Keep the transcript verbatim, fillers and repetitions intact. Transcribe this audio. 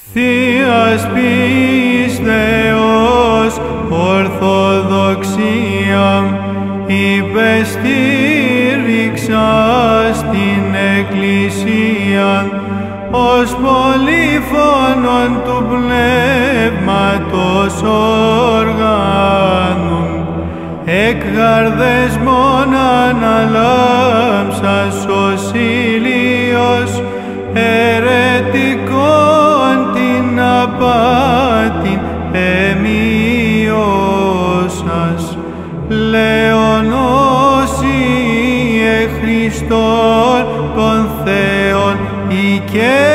Θείας πίστεως ορθοδοξία υπεστήριξα στην Εκκλησία ως πολύφωνον του Πνεύματος οργάνων εκ γαρδές μόνον αλάμψας ως ήλιος αιρετικών την απάτην εμειώσας λέον όσοι ε Χριστόν τον Θεόν οικέ